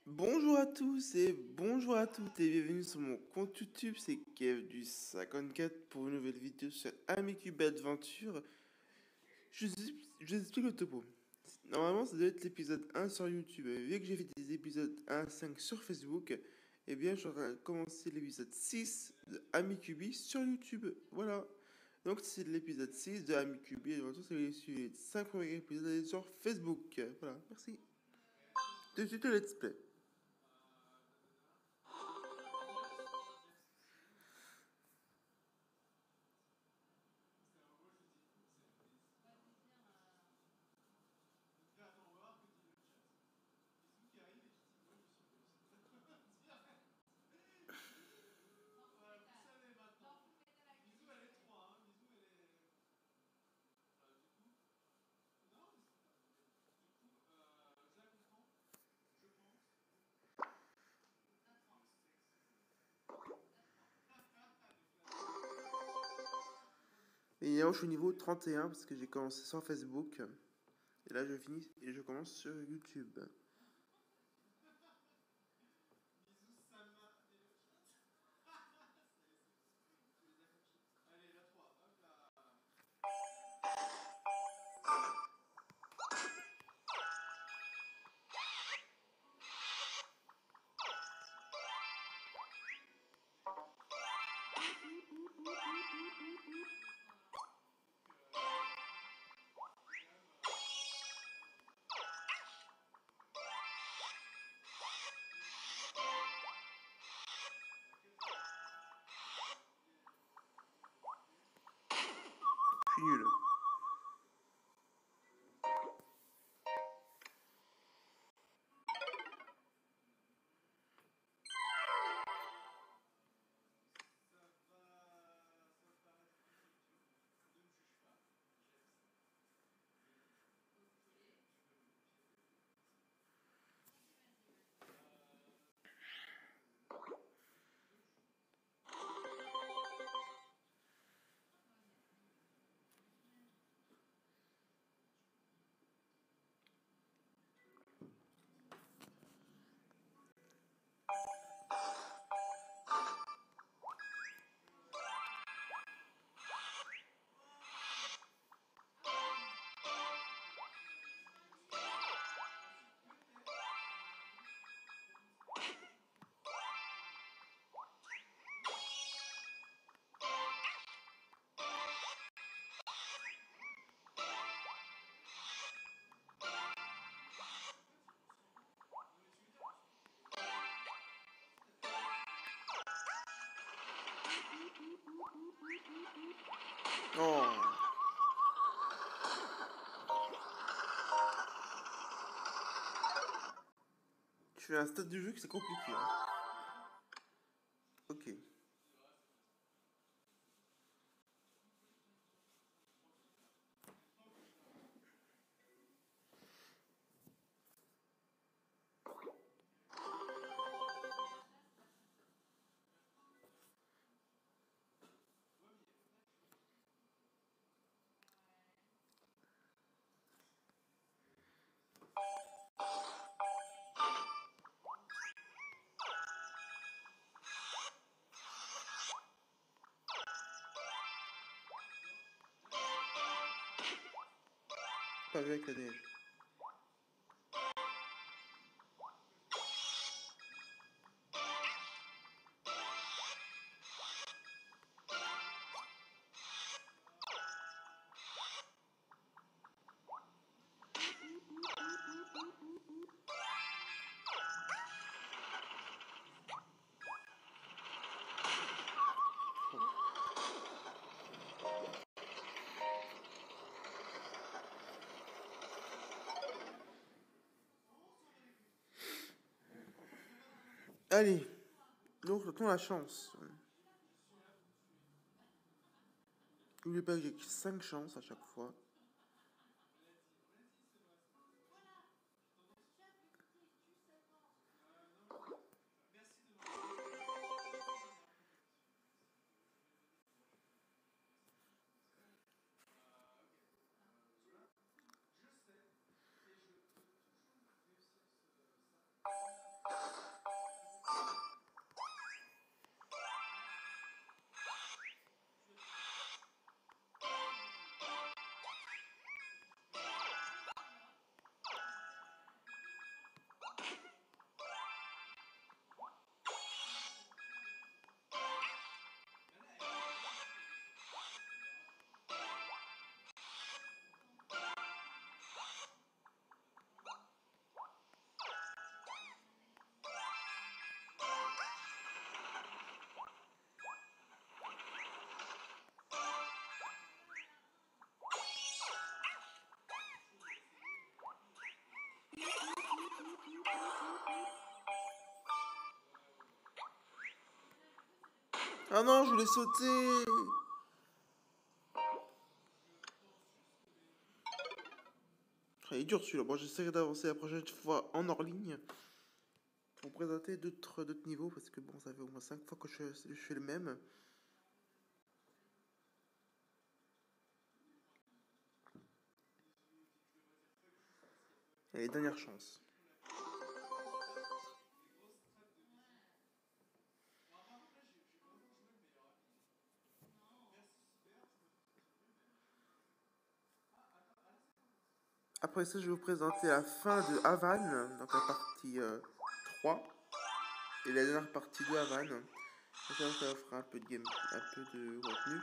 Bonjour à tous et bonjour à toutes et bienvenue sur mon compte YouTube, c'est Kev du 54 pour une nouvelle vidéo sur Amicube Adventure. Je vous explique le topo. Normalement ça doit être l'épisode 1 sur YouTube. Vu que j'ai fait des épisodes 1 à 5 sur Facebook, eh bien j'aurai commencé l'épisode 6 de Amicube sur YouTube. Voilà. Donc c'est l'épisode 6 de Amicube Adventure, c'est les 5 premiers épisodes sur Facebook. Voilà, merci. Tout de suite le let's play. Et là, je suis au niveau 31 parce que j'ai commencé sur Facebook. Et là, je finis et je commence sur YouTube. Je suis nul. Oh. Je suis à un stade du jeu que c'est compliqué. Hein. Ok. Pas vu avec la neige. Allez. Donc, retourne la chance. N'oubliez pas que j'ai 5 chances à chaque fois. Ah non, je voulais sauter. Ah, il est dur celui-là. Bon, j'essaierai d'avancer la prochaine fois en hors ligne pour présenter d'autres niveaux parce que bon, ça fait au moins 5 fois que je fais le même. Allez, dernière chance. Après ça, je vais vous présenter la fin de Havane, donc la partie 3, et la dernière partie de Havane. Et ça fera un peu de game, un peu de contenu.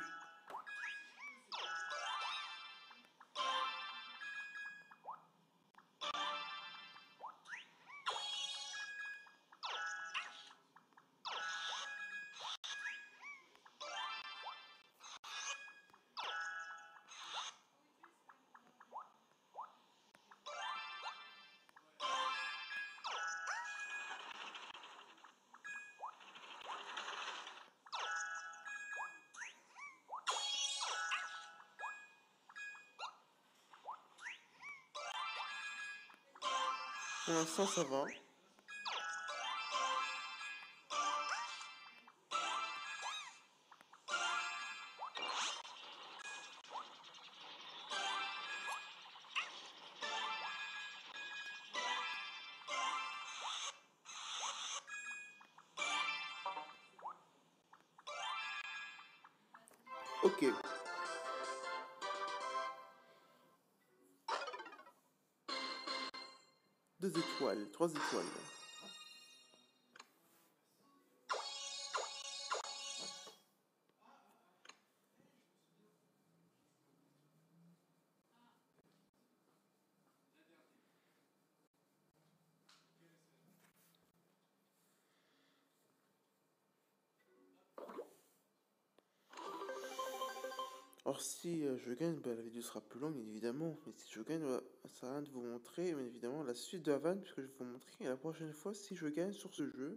Pour l'instant, ça va. Ok. 2 étoiles, 3 étoiles. Or, si je gagne, bah, la vidéo sera plus longue, bien évidemment. Mais si je gagne, ça sert à rien de vous montrer, bien évidemment, la suite de Havane, puisque je vais vous montrer la prochaine fois si je gagne sur ce jeu.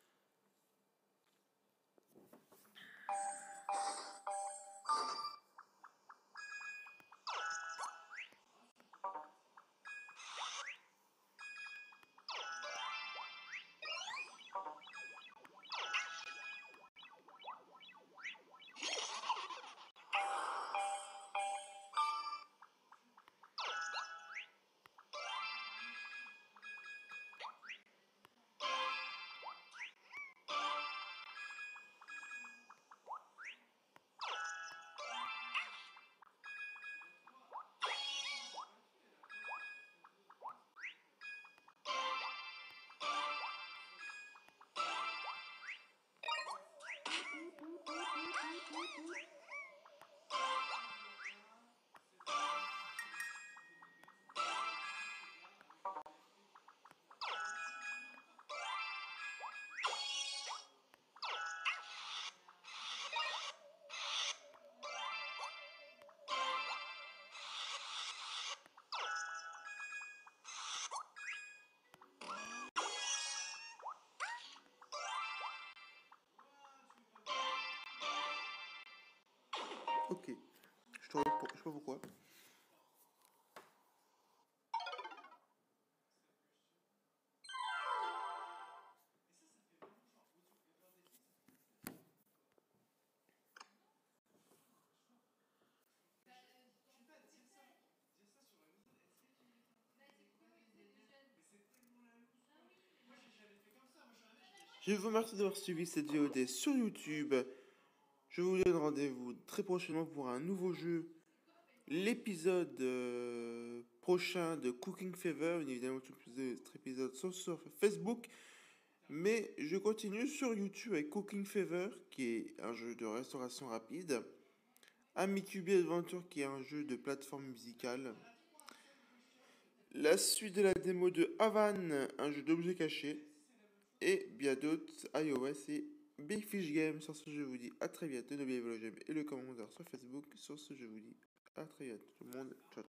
Ok. Je sais pas pourquoi. Je vous remercie d'avoir suivi cette VOD sur YouTube. Je vous donne rendez-vous très prochainement pour un nouveau jeu. L'épisode prochain de Cooking Fever, bien évidemment, tous les autres épisodes sont sur Facebook. Mais je continue sur YouTube avec Cooking Fever, qui est un jeu de restauration rapide. Amicubi Adventure, qui est un jeu de plateforme musicale. La suite de la démo de Havane, un jeu d'objets cachés. Et bien d'autres, iOS et Big Fish Game. Sur ce, je vous dis à très bientôt. N'oubliez pas le j'aime et le commentaire sur Facebook. Sur ce, je vous dis à très bientôt tout le monde. Ciao.